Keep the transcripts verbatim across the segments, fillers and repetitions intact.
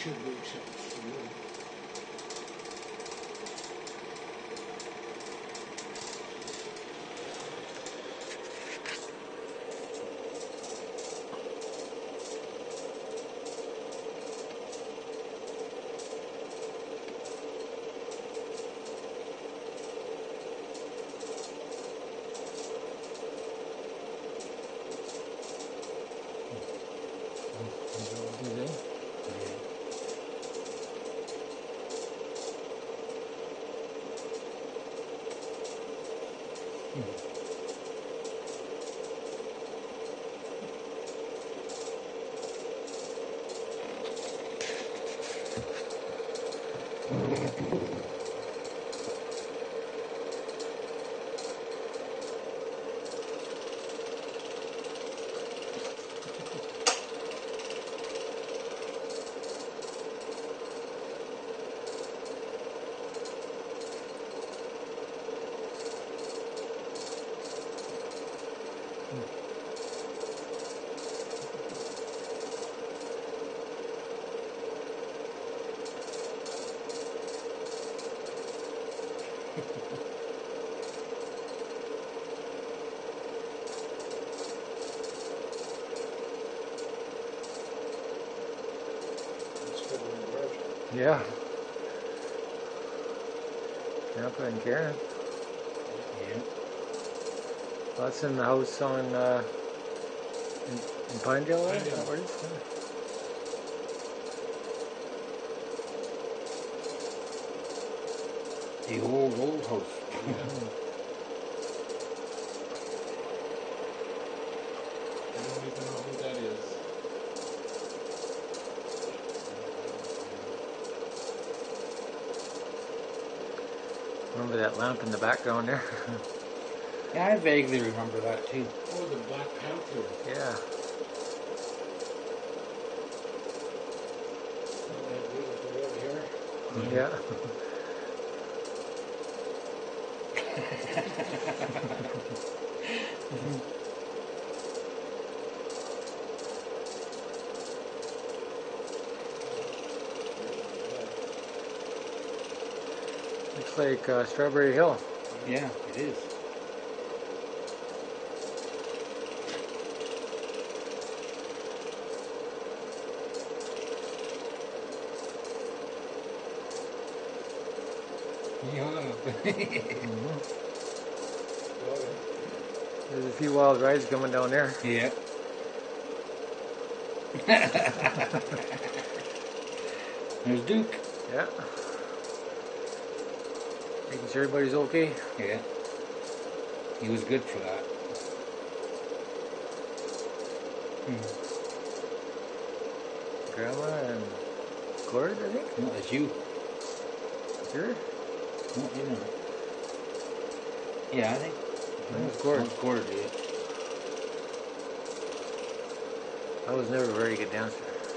should be accepted for you. Yeah. Grandpa and Karen. Yeah. Well, that's in the house on uh, in, in Pinedale. Right? Pinedale. Where is it? The old, old house. Yeah. I don't even know who that is. Remember that lamp in the background there? Yeah, I vaguely remember that too. Oh, the Black Panther. Yeah. Oh, that beautiful red hair. Yeah. Looks like uh, Strawberry Hill. Yeah, it is. Yeah. Mm-hmm. There's a few wild rides coming down there. Yeah. There's Duke. Yeah. Making sure everybody's okay. Yeah. He was good for that. Hmm. Grandma and Gord, I think. No, that's you. Sure. No, you know. Yeah, I think. That was Gord. That's Gord, yeah. I was never a very good dancer.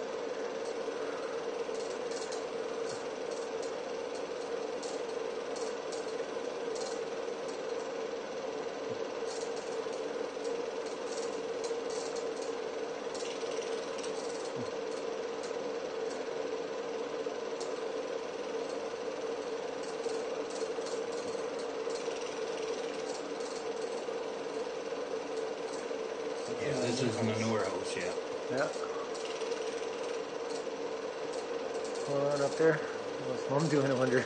Yeah, this is the manure house, yeah. Yeah. Going on up there. What's Mom doing, I wonder?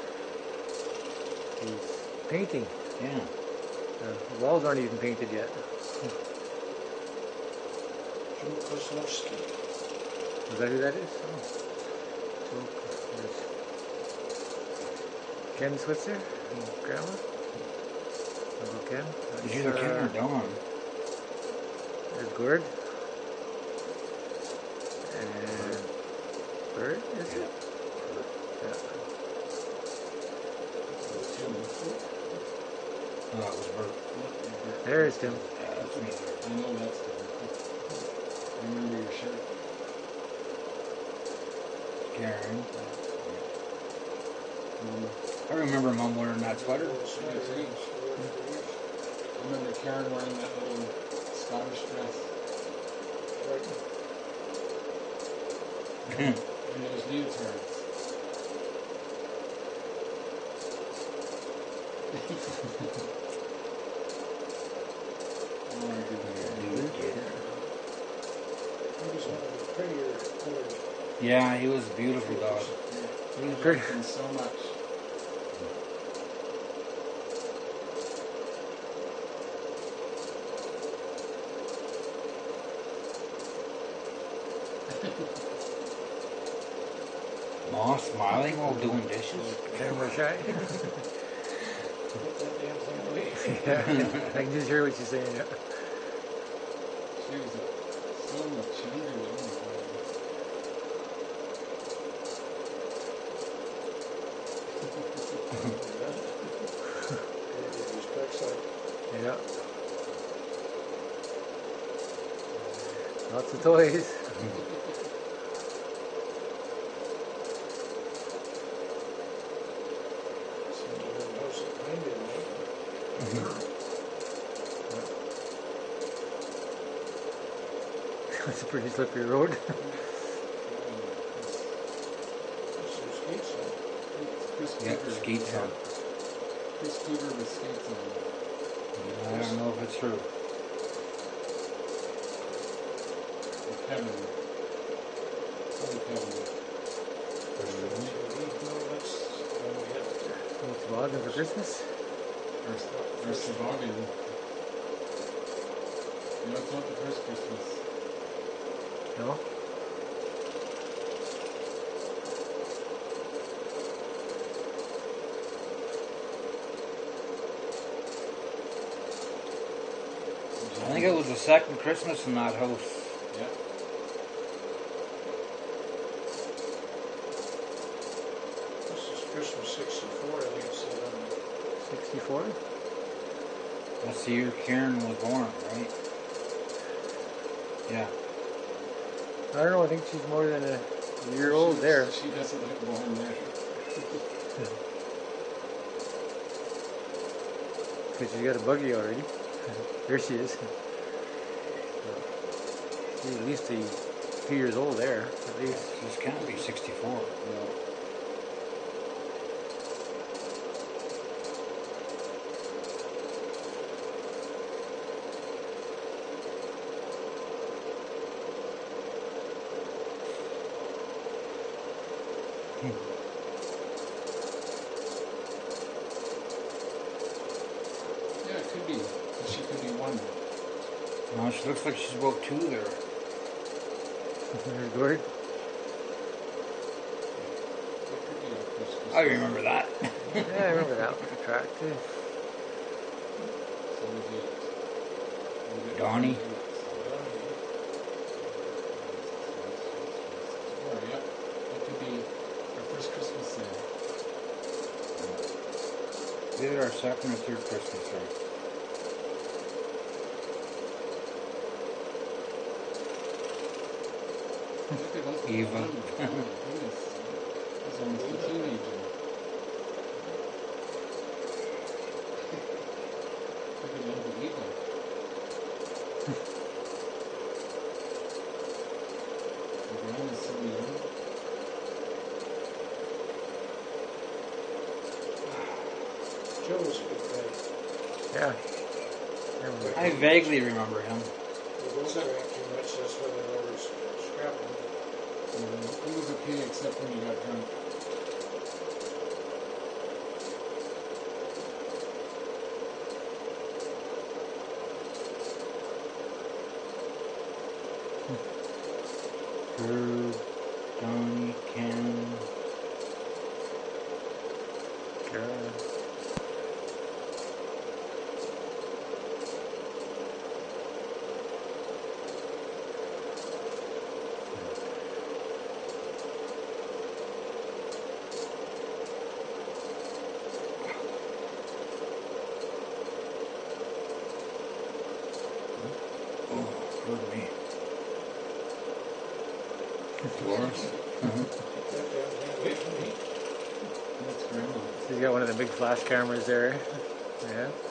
He's painting. Yeah. Uh, the walls aren't even painted yet. Joe Kozlowski. Is that who that is? Oh. So, there's Ken Switzer and Grandma. Uncle Ken. Is either Ken or Dawn? There's Gord. And Bert, is it? Yeah. Oh, that was Bert. There's Tim. Yeah, that's me. I know that's the I remember your shirt. Karen. I remember Mom wearing that sweater. I remember Karen wearing that little Scottish dress. And there was leotards. Oh, I didn't Dude, yeah. He was one of the prettier colored. Yeah, he was a beautiful dog. I He's liked pretty. him so much. Mom smiling while doing dishes. Camera shy. Put that damn thing away. Yeah, I can just hear what she's saying. Yeah. She was so much younger than me. Respects like Yeah. Lots of toys. some little house behind it, right? It's a pretty slippery road. There's some skates on. Chris Yeah, Cooper. skates on. Chris Cooper with skates on. I don't know if it's true. With Kevin. Son Kevin. No, that's when we had it. It's logging for Christmas. Or, or Toboggan. No, it's not the first Christmas. No? I think it was the second Christmas in that house. Yeah. This is Christmas sixty-four, I think it said on it. sixty-four? That's the year Karen was born, right? Yeah. I don't know, I think she's more than a year old She- there. She doesn't look born there. Because she's got a buggy already. There she is. She's at least a few years old there, at least. This can't be sixty-four. No. Yeah, it could be. She could be one. No, she looks like she's about two there. There's Gord. It could be our first Christmas. I remember that. Yeah, I remember that track too. So was it- was it- Donnie. Oh, yeah. That could be our first Christmas then. Either our second or third Christmas there. Look at those. Eva. Oh, my goodness. He's almost a teenager. Look at little Eva. The ground is so young. Joe was a good guy. Yeah. I remember. I vaguely remember him. He wasn't drank too much, that's why they always scrapping. Mm, He was okay except when he got drunk. Drew, Donnie, Ken. Carolyn. Oh, pardon me. Dolores. Take that damn thing away from me. That's grandma. She's got one of the big flash cameras there. Yeah.